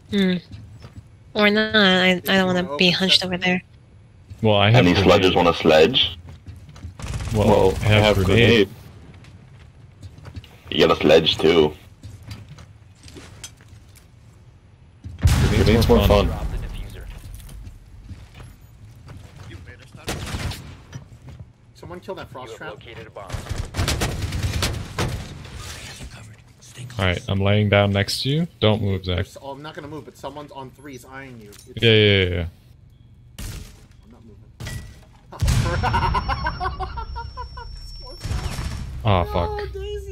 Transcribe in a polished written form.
Hmm. Or not. I don't want to be open hunched sesame? over there. Well, I have Any grenade. sledgers want a sledge? Well, I have grenade. You get a sledge too. Grenade's more fun. Drop the diffuser. Someone kill that You frost have trap. located a bomb. Alright, I'm laying down next to you. Don't move, Zach. Oh, I'm not gonna move, but someone's on threes eyeing you. It's, Yeah. I'm not moving. Oh, fuck. Daisy.